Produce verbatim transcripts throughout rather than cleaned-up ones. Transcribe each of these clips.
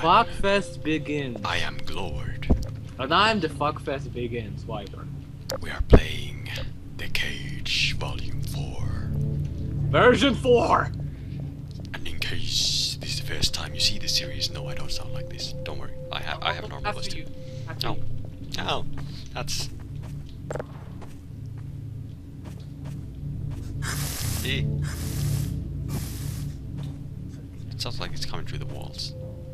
Fuckfest begins. I am Gloward. And I'm the Fuckfest begins, Wyvern. We are playing The Cage Volume four. Version four! And in case this is the first time you see the series, no, I don't sound like this. Don't worry, I have I have normal voice too. No, no, that's. Eh. It sounds like it's coming through the walls.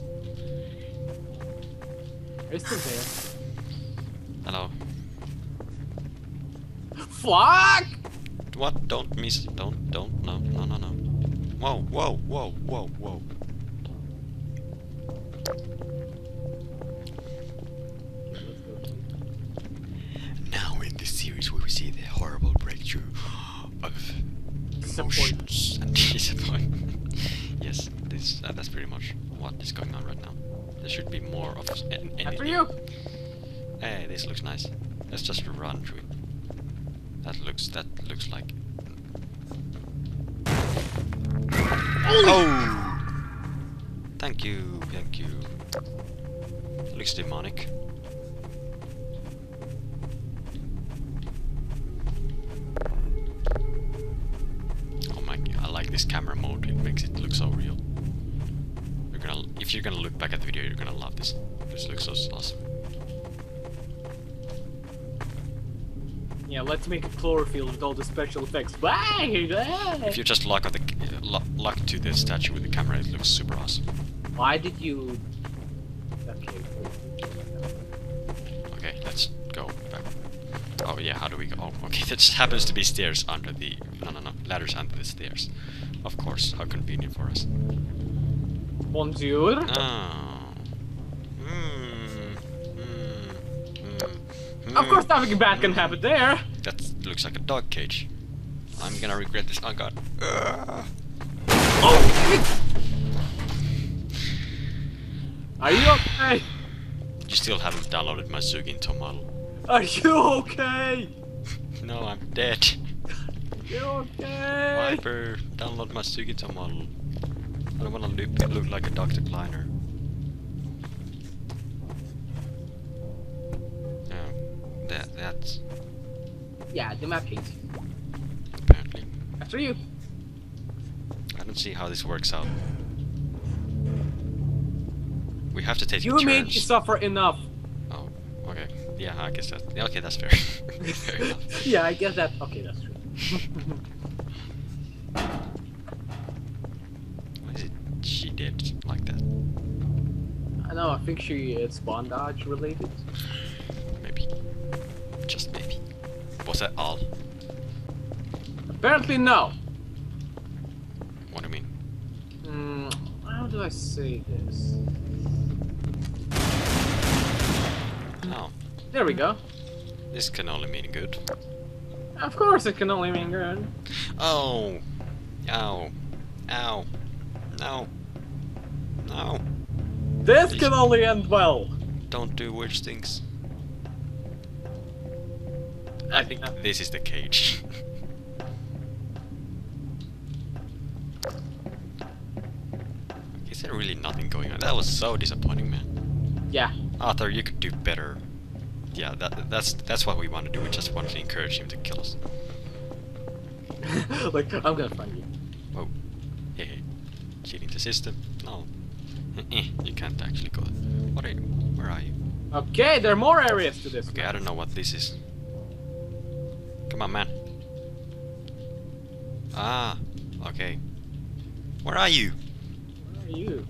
It's still there. Hello. Fuck! What? Don't miss. Don't. Don't. No. No. No. No. Whoa. Whoa. Whoa. Whoa. Whoa. Now in this series we will see the horrible breakthrough of emotions and disappointment. Yes, this uh, that's pretty much what is going on right now. There should be more of an anything. After you. Hey, this looks nice. Let's just run through it. That looks. That looks like. Oh! Thank you. Thank you. It looks demonic. Oh my! I like this camera mode. It makes it look so real. You're gonna. If you're gonna look back at the video, you're gonna love this. This looks so awesome. Yeah, let's make a Cloverfield with all the special effects. Bang! If you just lock on the uh, lo lock to the statue with the camera, it looks super awesome. Why did you? Okay. Okay, let's go back. Oh yeah, how do we go? Oh, okay, that just happens to be stairs under the. No, no, no, ladders under the stairs. Of course, how convenient for us. Bonjour. Oh. Mm. Mm. Mm. Of course, nothing bad can happen there. That looks like a dog cage. I'm gonna regret this. Oh god. Uh. Oh! Are you okay? You still haven't downloaded my Suginto model. Are you okay? No, I'm dead. You okay? Viper, download my Suginto model. I don't wanna look, look like a Doctor Kleiner. Yeah, that, that's... Yeah, the map hates. Apparently. After you. I don't see how this works out. We have to take You turns. made me suffer enough. Oh, okay. Yeah, I guess that. Yeah, okay, that's fair. Fair enough. Yeah, I guess that. Okay, that's true. Why is it she did like that? I know. I think she it's bondage related. Maybe. Just maybe. Was that all? Apparently, no. What do you mean? Mm, how do I say this? Oh. There we go. This can only mean good. Of course, it can only mean good. Oh! Ow! Ow! No! No! This Please. can only end well. Don't do weird things. I think this is the cage. Is there really nothing going on? That was so disappointing, man. Yeah. Arthur, you could do better. Yeah, that that's that's what we want to do. We just want to encourage him to kill us. Like, I'm gonna find you. Whoa. Hey, hey. Cheating the system? No. You can't actually go. What are you? Where are you? Okay, there are more areas to this. Okay, I don't know what this is. Come on, man. Ah, okay. Where are you? Where are you?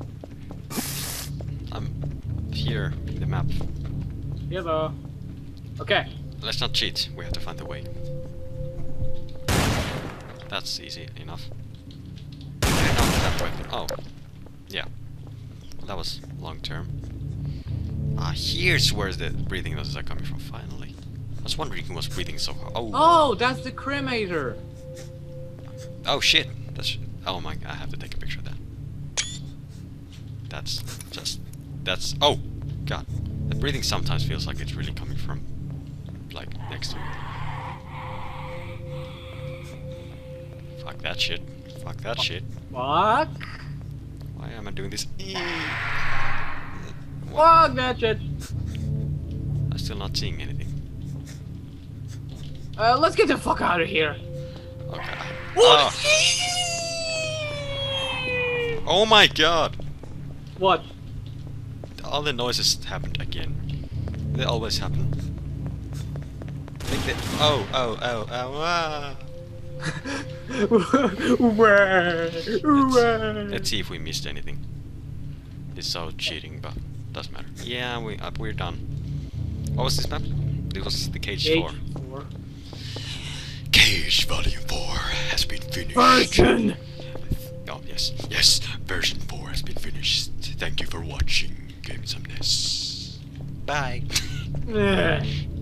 I'm here in the map. Hello. Okay. Let's not cheat. We have to find the way. That's easy enough. Okay, not that way. Oh, yeah. Well, that was long term. Ah, here's where the breathing noises are coming from. Finally. I was wondering who was breathing so hard. Oh. Oh, that's the cremator. Oh shit. That's. Oh my. I have to take a picture of that. That's just. That's. Oh, god. The breathing sometimes feels like it's really coming from, like, next to it. Fuck that shit. Fuck that shit. Fuck. Why am I doing this? Fuck that shit! I'm still not seeing anything. Uh, let's get the fuck out of here. Okay. What? Oh. Oh my god! What? All the noises happened again. They always happen. Like they, oh, oh, oh, oh, ah. let's, let's see if we missed anything. It's so cheating, but doesn't matter. Yeah, we uh, we're done. What was this map? It was the Cage, Cage four. four. Cage Volume four has been finished. Version! Oh, yes. Yes, version four has been finished. Thank you for watching Gamesomeness. Bye. Eh.